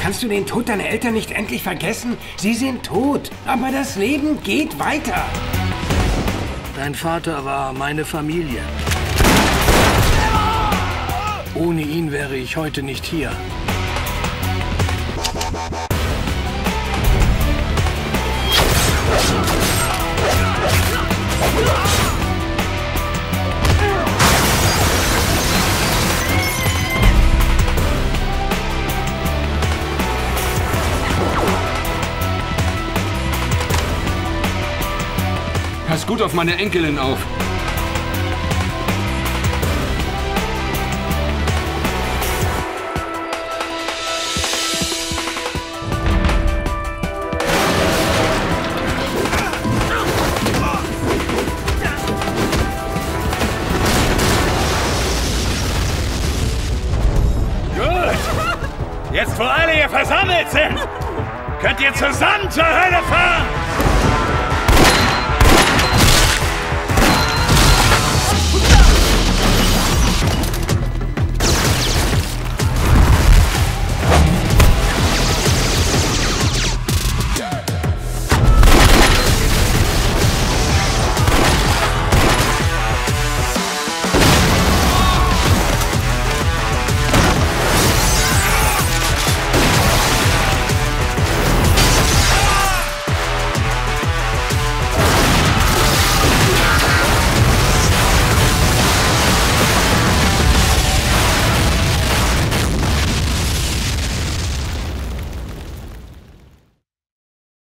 Kannst du den Tod deiner Eltern nicht endlich vergessen? Sie sind tot, aber das Leben geht weiter. Dein Vater war meine Familie. Ohne ihn wäre ich heute nicht hier. Pass gut auf meine Enkelin auf. Jetzt, wo alle hier versammelt sind, könnt ihr zusammen zur Hölle fahren!